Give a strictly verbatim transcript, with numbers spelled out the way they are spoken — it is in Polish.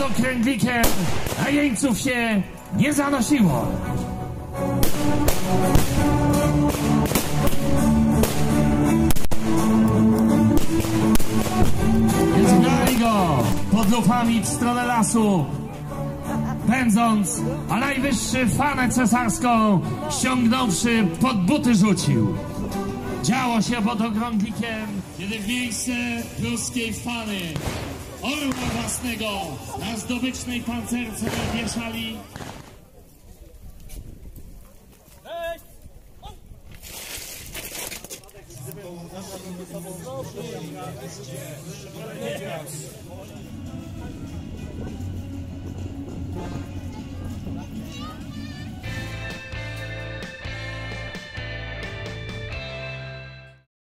nad okręglikiem, a jeńców się nie zanosiło. Zbrali go pod lufami w stronę lasu, pędząc, a najwyższy fanę cesarską ściągnąwszy pod buty rzucił. Działo się pod okrąglikiem, kiedy w miejsce pruskiej fany orła własnego na zdobycznej pancerce wieszali.